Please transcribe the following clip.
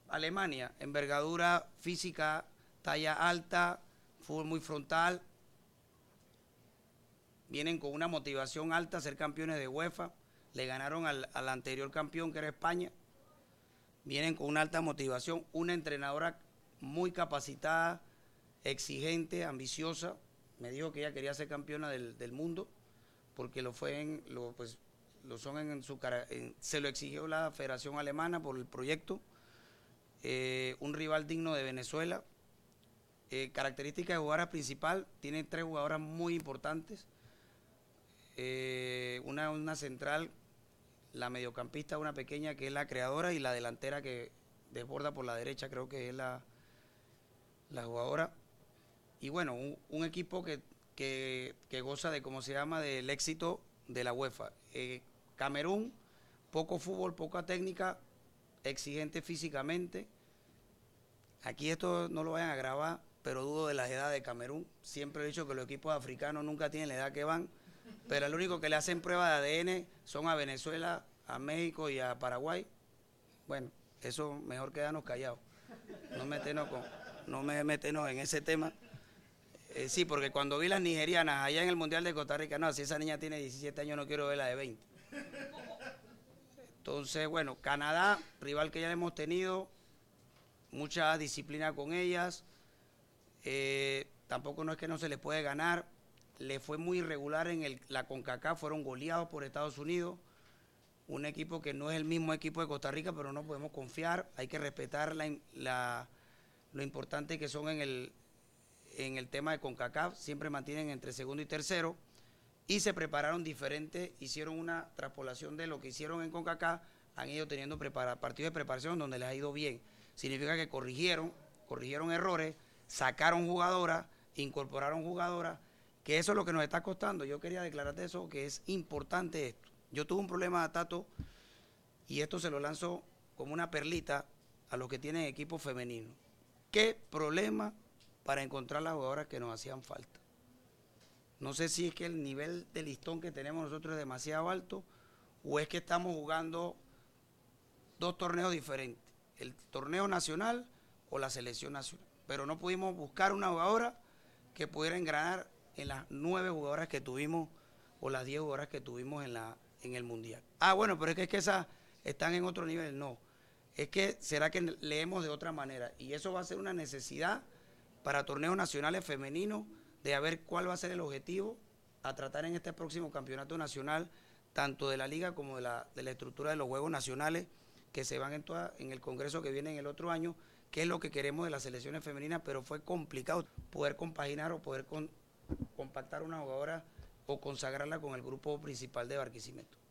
Alemania, envergadura física, talla alta, fútbol muy frontal, vienen con una motivación alta a ser campeones de UEFA, le ganaron al anterior campeón que era España, vienen con una alta motivación, una entrenadora muy capacitada, exigente, ambiciosa, me dijo que ella quería ser campeona del mundo, porque lo fue lo son en su cara, se lo exigió la Federación Alemana por el proyecto, un rival digno de Venezuela, característica de jugadora principal, tiene 3 jugadoras muy importantes, una central, la mediocampista, una pequeña que es la creadora y la delantera que desborda por la derecha, creo que es la jugadora. Y bueno, un equipo que goza de, ¿cómo se llama?, del éxito de la UEFA. Camerún, poco fútbol, poca técnica, exigente físicamente. Aquí esto no lo vayan a grabar, pero dudo de la edad de Camerún. Siempre he dicho que los equipos africanos nunca tienen la edad que van, pero el único que le hacen prueba de ADN son a Venezuela, a México y a Paraguay. Bueno, eso mejor quedarnos callados. No me meternos en ese tema. Sí, porque cuando vi las nigerianas allá en el Mundial de Costa Rica, no, si esa niña tiene 17 años no quiero verla de 20. Entonces, bueno, Canadá, rival que ya hemos tenido, mucha disciplina con ellas, tampoco no es que no se les puede ganar, le fue muy irregular en la CONCACAF, fueron goleados por Estados Unidos, un equipo que no es el mismo equipo de Costa Rica, pero no podemos confiar, hay que respetar lo importante que son en el tema de CONCACAF, siempre mantienen entre segundo y tercero, y se prepararon diferente, hicieron una traspolación de lo que hicieron en CONCACAF, han ido teniendo partidos de preparación donde les ha ido bien. Significa que corrigieron errores, sacaron jugadoras, incorporaron jugadoras, que eso es lo que nos está costando. Yo quería declararte eso, que es importante esto. Yo tuve un problema, Tato, y esto se lo lanzo como una perlita a los que tienen equipos femeninos. ¿Qué problema para encontrar las jugadoras que nos hacían falta? No sé si es que el nivel de listón que tenemos nosotros es demasiado alto o es que estamos jugando 2 torneos diferentes, el torneo nacional o la selección nacional. Pero no pudimos buscar una jugadora que pudiera engranar en las 9 jugadoras que tuvimos o las 10 jugadoras que tuvimos en el Mundial. Ah, bueno, pero es que esas están en otro nivel. No, es que será que leemos de otra manera y eso va a ser una necesidad para torneos nacionales femeninos de a ver cuál va a ser el objetivo a tratar en este próximo campeonato nacional, tanto de la liga como de la estructura de los juegos nacionales que se van en el congreso que viene en el otro año, que es lo que queremos de las selecciones femeninas, pero fue complicado poder compaginar o poder compactar una jugadora o consagrarla con el grupo principal de Barquisimeto.